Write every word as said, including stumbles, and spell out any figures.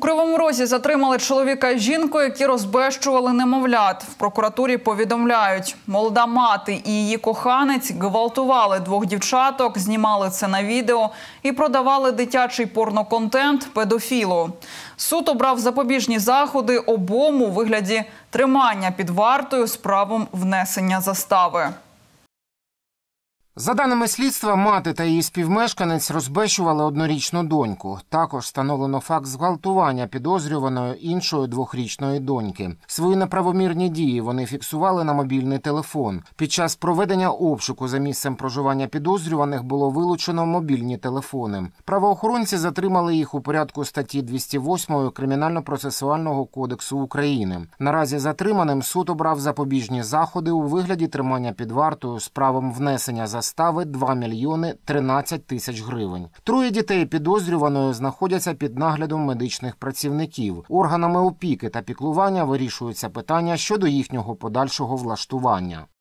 Кривому Розі затримали чоловіка і жінку, які розбещували немовлят. В прокуратурі повідомляють, молода мати і її коханець гвалтували двох дівчаток, знімали це на відео і продавали дитячий порноконтент педофілу. Суд обрав запобіжні заходи обом у вигляді тримання під вартою з правом внесення застави. За даними слідства, мати та її співмешканець розбещували однорічну доньку. Також встановлено факт зґвалтування підозрюваної іншої двохрічної доньки. Свої неправомірні дії вони фіксували на мобільний телефон. Під час проведення обшуку за місцем проживання підозрюваних було вилучено мобільні телефони. Правоохоронці затримали їх у порядку статті двісті восьмої Кримінально-процесуального кодексу України. Наразі затриманим суд обрав запобіжні заходи у вигляді тримання під вартою з правом внесення застави застави два мільйони тринадцять тисяч гривень. Троє дітей підозрюваної знаходяться під наглядом медичних працівників. Органами опіки та піклування вирішуються питання щодо їхнього подальшого влаштування.